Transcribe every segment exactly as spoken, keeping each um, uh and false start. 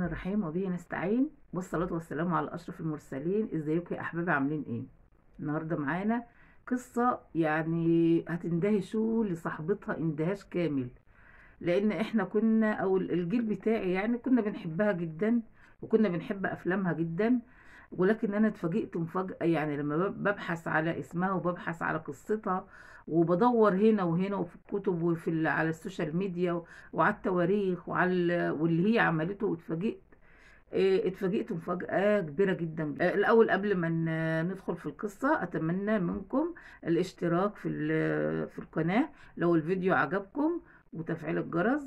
الرحيم وبه نستعين والصلاة والسلام على أشرف المرسلين. ازيكم يا أحبابي، عاملين ايه؟ النهاردة معانا قصة يعني هتندهشوا لصاحبتها اندهاش كامل، لأن احنا كنا أو الجيل بتاعي يعني كنا بنحبها جدا وكنا بنحب أفلامها جدا. ولكن أنا اتفاجئت مفاجأة يعني لما بب- ببحث على اسمها وببحث على قصتها وبدور هنا وهنا وفي الكتب وفي ال- على السوشيال ميديا وعلى التواريخ وعلى ال- واللي هي عملته، واتفاجئت إيه، اتفاجئت مفاجأة كبيرة جدا. آه، الأول قبل ما ن- ندخل في القصة، أتمنى منكم الاشتراك في ال- في القناة لو الفيديو عجبكم، وتفعيل الجرس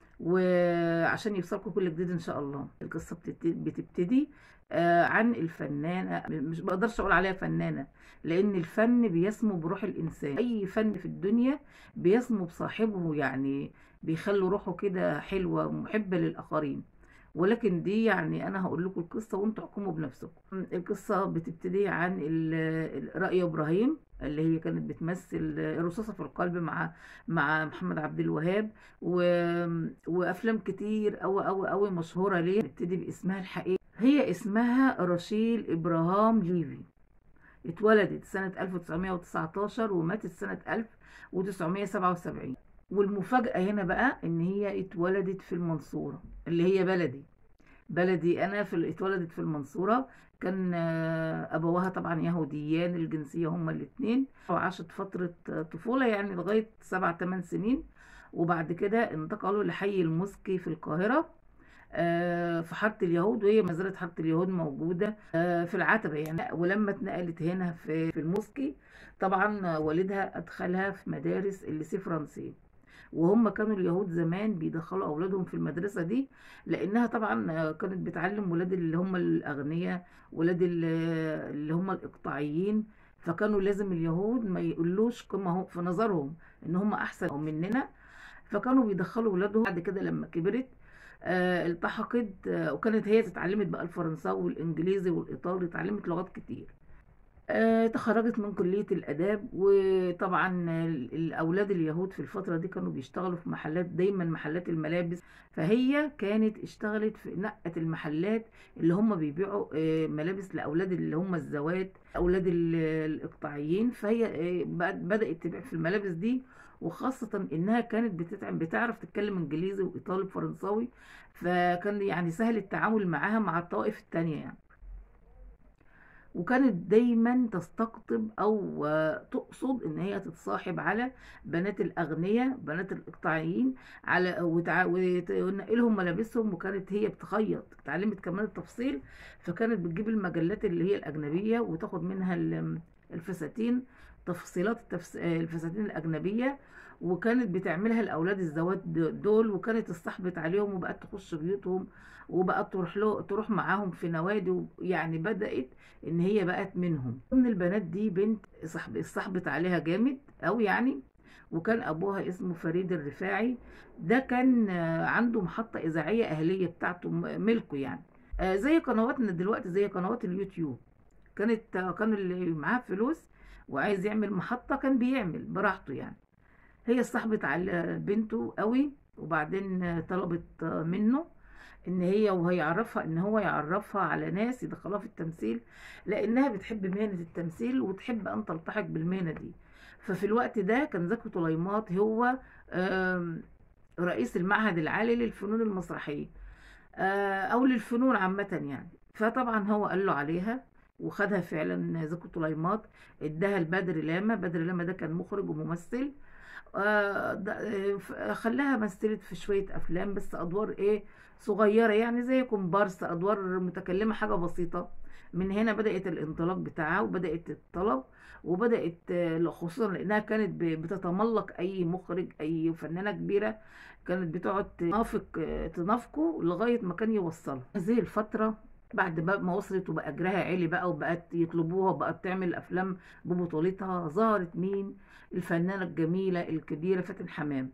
وعشان يوصلكم كل جديد إن شاء الله. القصة بتبت- بتبتدي آه، عن الفنانة، مش بقدرش أقول عليها فنانة لأن الفن بيسمو بروح الإنسان. أي فن في الدنيا بيسمو بصاحبه، يعني بيخلي روحه كده حلوة ومحبة للآخرين. ولكن دي يعني انا هقول لكم القصه وانتوا احكموا بنفسكم. القصه بتبتدي عن ال- ال- رأي ابراهيم اللي هي كانت بتمثل الرصاصه في القلب مع مع محمد عبد الوهاب و... وافلام كتير قوي قوي قوي مشهوره ليه. نبتدي باسمها الحقيقي، هي اسمها رشيل ابراهام ليفي. اتولدت سنه ألف وتسعمائة وتسعة عشر وماتت سنه ألف وتسعمائة وسبعة وسبعين. والمفاجأة هنا بقى ان هي اتولدت في المنصورة اللي هي بلدي. بلدي انا في اتولدت في المنصورة. كان آه، ابوها طبعا يهوديان الجنسية هما الاتنين، وعاشت فترة آه، طفولة يعني لغاية سبع تمن سنين. وبعد كده انتقلوا لحي المسكي في القاهرة، آه، في حارة اليهود، وهي ما زالت حارة اليهود موجودة آه، في العتبة يعني. ولما اتنقلت هنا في في المسكي، طبعا والدها أدخلها في مدارس الليسيه فرنسي. وهم كانوا اليهود زمان بيدخلوا أولادهم في المدرسة دي، لأنها طبعا آه، كانت بتعلم ولاد اللي هم الأغنياء، ولاد ال- اللي هم الإقطاعيين. فكانوا لازم اليهود ما يقولوش كما هم في نظرهم إن هم أحسن مننا، فكانوا بيدخلوا ولادهم. بعد كده لما كبرت آه، التحقت آه، وكانت هي اتعلمت بقى الفرنساوي والإنجليزي والإيطالي، اتعلمت لغات كتير. آه، تخرجت من كلية الآداب. وطبعا ال- الأولاد اليهود في الفترة دي كانوا بيشتغلوا في محلات، دايما محلات الملابس. فهي كانت اشتغلت في نقة المحلات اللي هم بيبيعوا آه، ملابس لأولاد اللي هم الزوات، أولاد ال- الإقطاعيين. فهي آه، بقت- بدأت تبيع في الملابس دي، وخاصة إنها كانت بتتعب بتعرف تتكلم إنجليزي وإيطالي وفرنساوي، فكان يعني سهل التعامل معاها مع الطوائف التانية يعني. وكانت دايما تستقطب او آه، تقصد ان هي تتصاحب على بنات الاغنياء، بنات الاقطاعيين، على وتع- وت- وتنقلهم ملابسهم. وكانت هي بتخيط، اتعلمت كمان التفصيل، فكانت بتجيب المجلات اللي هي الاجنبيه وتاخد منها ال- الفساتين، تفصيلات التفس... آه، الفساتين الاجنبيه. وكانت بتعملها لاولاد الزواج دول، وكانت استحبت عليهم وبقت تخش بيوتهم، وبقت تروح له تروح معاهم في نوادي. يعني بدأت ان هي بقت منهم. من البنات دي بنت صاحب صاحبت عليها جامد قوي يعني. وكان ابوها اسمه فريد الرفاعي. ده كان آه، عنده محطة اذاعية اهلية بتاعته م- ملكه يعني، آه، زي قنواتنا دلوقتي، زي قنوات اليوتيوب. كانت آه، كان اللي معاه فلوس وعايز يعمل محطة كان بيعمل براحته يعني. هي صاحبت على بنته قوي، وبعدين آه، طلبت آه، منه ان هي وهي يعرفها ان هو يعرفها على ناس يدخلوها في التمثيل، لانها بتحب مهنة التمثيل وتحب ان تلتحق بالمهنة دي. ففي الوقت ده كان زكي طليمات هو آم، رئيس المعهد العالي للفنون المسرحية، آه، او للفنون عامة يعني. فطبعا هو قال له عليها وخدها فعلا زكي طليمات، اداها لبدر لاما. بدر لاما ده كان مخرج وممثل. آه، ده- آه، ف- خلاها مثلت في شوية أفلام، بس أدوار إيه صغيرة يعني زي كومبارس، أدوار متكلمة، حاجة بسيطة. من هنا بدأت الانطلاق بتاعها وبدأت الطلب، وبدأت آه، خصوصا لأنها كانت ب- بتتملق أي مخرج أي فنانة كبيرة، كانت بتقعد تنافق آه، تنافقه لغاية ما كان يوصلها. هذه الفترة بعد بقى ما وصلت وبقى أجرها عالي بقى وبقت يطلبوها وبقت تعمل أفلام ببطولتها، ظهرت مين؟ الفنانة الجميلة الكبيرة فاتن حمام.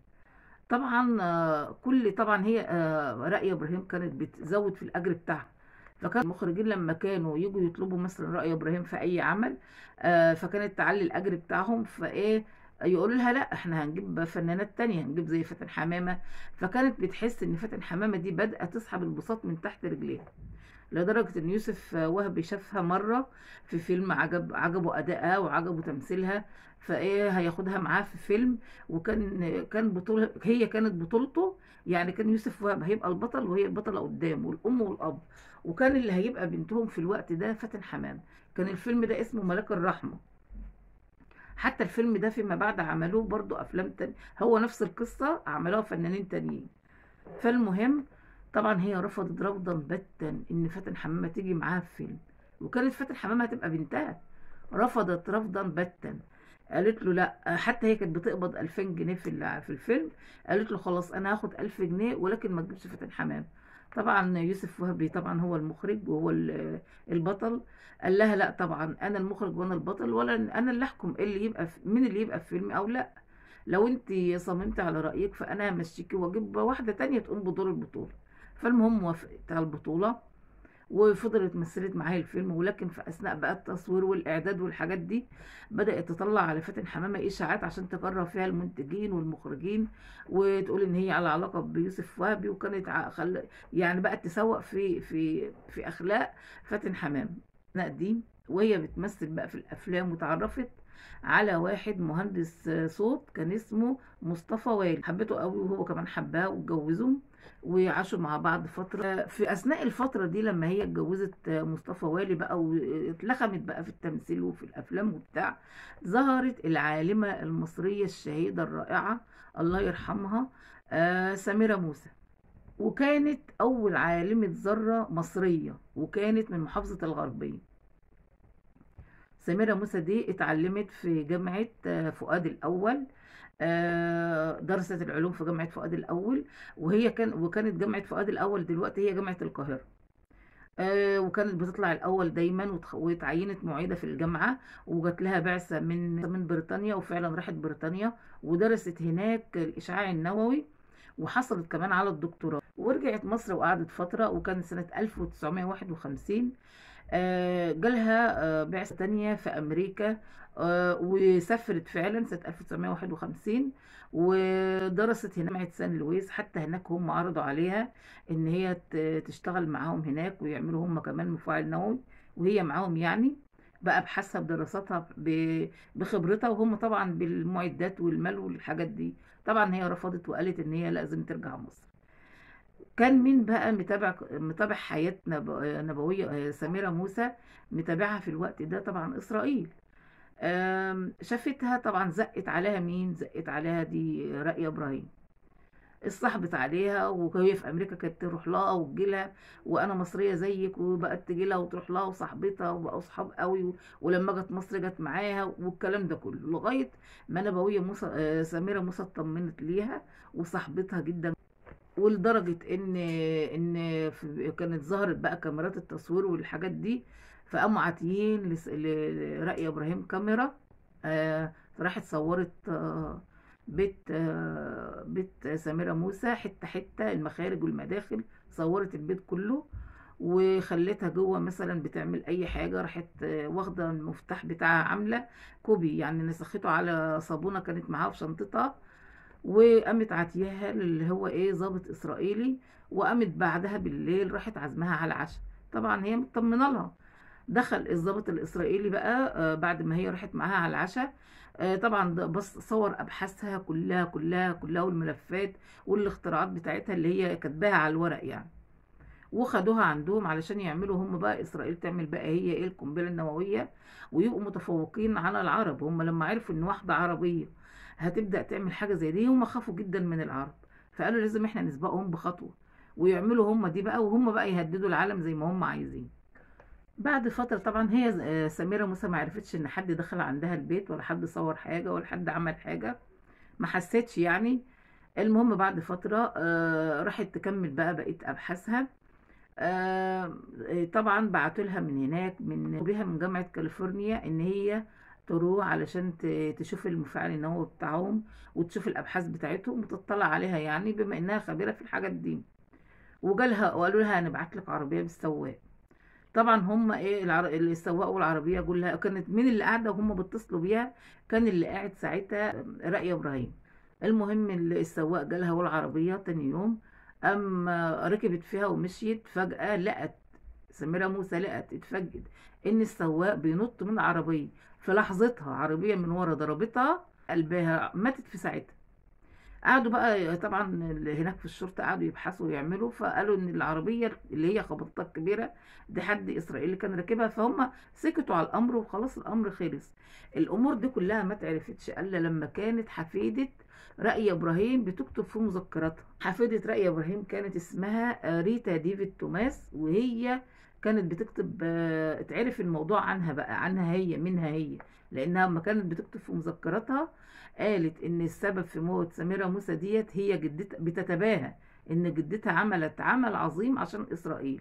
طبعا آه، كل طبعا هي آه، رأي إبراهيم كانت بتزود في الأجر بتاعها. فكان المخرجين لما كانوا يجوا يطلبوا مثلا رأي إبراهيم في أي عمل، آه، فكانت تعلي الأجر بتاعهم. فإيه يقولوا لها لا احنا هنجيب فنانات تانية، هنجيب زي فاتن حمامة. فكانت بتحس ان فاتن حمامة دي بدأت تسحب البساط من تحت رجليها، لدرجة ان يوسف وهبي شافها مرة في فيلم، عجب عجبه ادائها وعجبه تمثيلها، فايه هياخدها معاه في فيلم. وكان كان بطولة، هي كانت بطولته، يعني كان يوسف وهب هيبقى البطل وهي البطلة قدامه، والام والاب، وكان اللي هيبقى بنتهم في الوقت ده فاتن حمامة. كان الفيلم ده اسمه ملاك الرحمة. حتى الفيلم ده فيما بعد عملوه برضو افلام تانية، هو نفس القصة عملوها فنانين تانيين. فالمهم، طبعا هي رفضت رفضا باتا ان فاتن حمامه تيجي معاها في فيلم، وكانت فاتن حمامه هتبقى بنتها. رفضت رفضا باتا، قالت له لا. حتى هي كانت بتقبض ألفين جنيه في الع- في الفيلم، قالت له خلاص انا هاخد ألف جنيه ولكن ما تجيبش فاتن حمامه. طبعا يوسف وهبي طبعا هو المخرج وهو ال- البطل، قال لها لا طبعا انا المخرج وانا البطل، ولا انا اللي احكم إيه اللي يبقى في مين اللي يبقى في فيلم او لا. لو انت صممت على رأيك فانا همشيكي واجيب واحدة تانية تقوم بدور البطولة. فالمهم وافقت على البطولة، وفضلت مثلت معايا الفيلم. ولكن في اثناء بقى التصوير والاعداد والحاجات دي، بدأت تطلع على فاتن حمامة اشاعات عشان تكرر فيها المنتجين والمخرجين، وتقول ان هي على علاقة بيوسف وهبي، وكانت ع- خل... يعني بقت تسوق في في في اخلاق فاتن حمامة أثناء دي. وهي بتمثل بقى في الافلام، وتعرفت على واحد مهندس صوت كان اسمه مصطفى وائل، حبته قوي وهو كمان حبها، واتجوزوا وعاشوا مع بعض فترة. في أثناء الفترة دي لما هي اتجوزت مصطفى والي بقى واتلخمت بقى في التمثيل وفي الأفلام وبتاع، ظهرت العالمة المصرية الشهيدة الرائعة الله يرحمها، آه، سميرة موسى. وكانت أول عالمة ذرة مصرية، وكانت من محافظة الغربية. سميرة موسى دي اتعلمت في جامعة آه، فؤاد الأول، آه، درست العلوم في جامعة فؤاد الأول. وهي كان وكانت جامعة فؤاد الأول دلوقتي هي جامعة القاهرة. آه، وكانت بتطلع الأول دايما، وتخ- واتعينت معيدة في الجامعة، وجات لها بعثة من من بريطانيا، وفعلا راحت بريطانيا ودرست هناك الإشعاع النووي، وحصلت كمان على الدكتوراه. ورجعت مصر وقعدت فترة، وكان سنة ألف وتسعمائة وواحد وخمسين آه، جالها آه، بعثة تانية في أمريكا. آه، وسافرت فعلا سنة ألف وتسعمائة وواحد وخمسين، ودرست هنا جامعة سان لويس. حتى هناك هم عرضوا عليها إن هي ت- تشتغل معاهم هناك، ويعملوا هم كمان مفاعل نووي وهي معاهم يعني، بقى بحسب دراساتها ب- بخبرتها، وهم طبعا بالمعدات والمال والحاجات دي. طبعا هي رفضت وقالت إن هي لازم ترجع مصر. كان مين بقى متابع متابع حياة نب- نبوية آه، سميرة موسى؟ متابعها في الوقت ده طبعا إسرائيل. آم، شافتها طبعا، زقت عليها مين؟ زقت عليها دي رائية إبراهيم، اتصاحبت عليها، وهي في أمريكا كانت تروح لها وتجيلها، وأنا مصرية زيك، وبقت تجيلها وتروح لها وصاحبتها وبقوا صحاب قوي. و- ولما جت مصر جت معاها، والكلام ده كله لغاية ما نبوية موسى آه، سميرة موسى اطمنت ليها وصاحبتها جدا. ولدرجة ان ان في- كانت ظهرت بقى كاميرات التصوير والحاجات دي، فقاموا عاتيين لس- ل- لرائي ابراهيم كاميرا. آه راحت صورت آه بيت آه بيت سميرة موسى حتة حتة، المخارج والمداخل، صورت البيت كله. وخلتها جوه مثلا بتعمل اي حاجة، راحت آه، واخدة المفتاح بتاعها، عاملة كوبي يعني، نسخته على صابونة كانت معاها في شنطتها، وقامت عاتياها اللي هو ايه ضابط اسرائيلي. وقامت بعدها بالليل راحت عزمها على العشاء، طبعا هي مطمنه لها. دخل الضابط الاسرائيلي بقى آه، بعد ما هي راحت معاها على العشاء، آه، طبعا ده بص صور ابحاثها كلها كلها كلها، والملفات والاختراعات بتاعتها اللي هي كاتباها على الورق يعني. وخدوها عندهم علشان يعملوا هم بقى، اسرائيل تعمل بقى هي ايه القنبله النوويه، ويبقوا متفوقين على العرب. هم لما عرفوا ان واحده عربيه هتبدا تعمل حاجه زي دي، هم خافوا جدا من العرب، فقالوا لازم احنا نسبقهم بخطوه، ويعملوا هم دي بقى، وهم بقى يهددوا العالم زي ما هم عايزين. بعد فترة طبعا هي آه، سميرة موسى ما عرفتش ان حد دخل عندها البيت، ولا حد صور حاجة، ولا حد عمل حاجة، ما حسيتش يعني. المهم بعد فترة آه، راحت تكمل بقى بقية أبحاثها. آه، طبعا بعتوا لها من هناك من بيها من جامعة كاليفورنيا ان هي تروح علشان ت- تشوف المفاعل النووي بتاعهم، وتشوف الابحاث بتاعتهم وتطلع عليها يعني، بما انها خبيرة في الحاجات دي. وجالها وقالوا لها هنبعت لك عربية بالسواق. طبعا هم ايه العر... اللي سوقوا العربيه كلها، كانت مين اللي قاعده وهم بيتصلوا بيها؟ كان اللي قاعد ساعتها رائية ابراهيم. المهم اللي السواق جالها والعربيه تاني يوم، اما ركبت فيها ومشيت، فجاه لقت سميرة موسى، لقت اتفاجئت ان السواق بينط من العربيه. في لحظتها عربيه من ورا ضربتها، قلبها ماتت في ساعتها. قعدوا بقى طبعا اللي هناك في الشرطة قعدوا يبحثوا ويعملوا، فقالوا ان العربية اللي هي خبطتها الكبيرة دي حد اسرائيلي كان راكبها، فهم سكتوا على الامر وخلاص الامر خلص. الامور دي كلها ما اتعرفتش الا لما كانت حفيدة رائية ابراهيم بتكتب في مذكراتها. حفيدة رائية ابراهيم كانت اسمها ريتا ديفيد توماس، وهي كانت بتكتب، آه، اتعرف الموضوع عنها بقى، عنها هي، منها هي، لانها لما كانت بتكتب في مذكراتها قالت ان السبب في موت سميرة موسى ديت هي جدتها، بتتباهى ان جدتها عملت عمل عظيم عشان اسرائيل،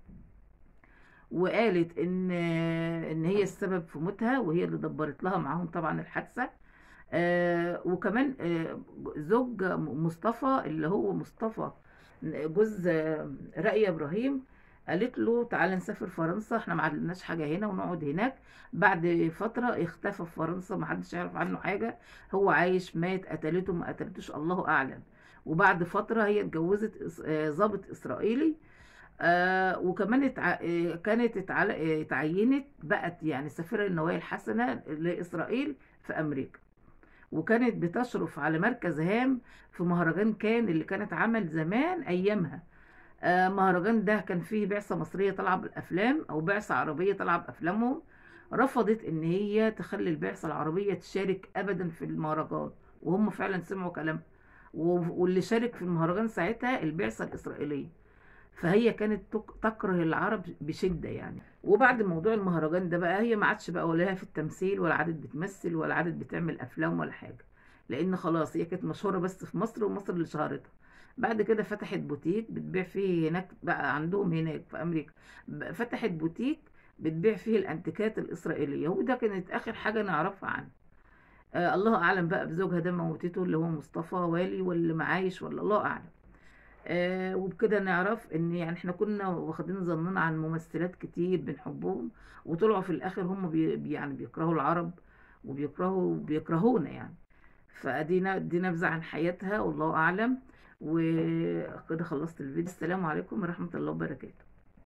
وقالت ان ان هي السبب في موتها، وهي اللي دبرت لها معاهم طبعا الحادثة. آه وكمان آه زوج مصطفى، اللي هو مصطفى جوز آه، رائية ابراهيم، قالت له تعالى نسافر فرنسا، احنا ما عندناش حاجه هنا ونقعد هناك. بعد فتره اختفى في فرنسا، ما حدش يعرف عنه حاجه، هو عايش مات، قتلته ما قتلتوش الله اعلم. وبعد فتره هي اتجوزت إس- آه، ضابط اسرائيلي. آه وكمان اتع... آه، كانت اتعل... آه، اتعينت بقت يعني سفيرة النوايا الحسنة لإسرائيل في أمريكا، وكانت بتشرف على مركز هام في مهرجان كان اللي كانت عمل زمان أيامها. آه، مهرجان ده كان فيه بعثة مصرية طالعة بالأفلام، أو بعثة عربية طالعة بأفلامهم. رفضت إن هي تخلي البعثة العربية تشارك أبدا في المهرجان، وهم فعلا سمعوا كلامها. و- واللي شارك في المهرجان ساعتها البعثة الإسرائيلية. فهي كانت تك- تكره العرب بشدة يعني. وبعد موضوع المهرجان ده بقى، هي ما عادش بقى ولا لها في التمثيل، ولا عادت بتمثل، ولا عادت بتعمل أفلام ولا حاجة، لأن خلاص هي كانت مشهورة بس في مصر، ومصر اللي شهرتها. بعد كده فتحت بوتيك بتبيع فيه هناك بقى عندهم هناك في أمريكا. ب- فتحت بوتيك بتبيع فيه الأنتيكات الإسرائيلية، وده كانت آخر حاجة نعرفها عنها. آه الله أعلم بقى بزوجها ده موتته اللي هو مصطفى والي، واللي معايش، ولا الله أعلم. آه وبكده نعرف ان يعني احنا كنا واخدين ظننا عن ممثلات كتير بنحبهم، وطلعوا في الاخر هم بي بي- يعني بيكرهوا العرب، وبيكرهوا بيكرهونا يعني. فادينا دي نبذة عن حياتها والله اعلم. وكده خلصت الفيديو. السلام عليكم ورحمة الله وبركاته.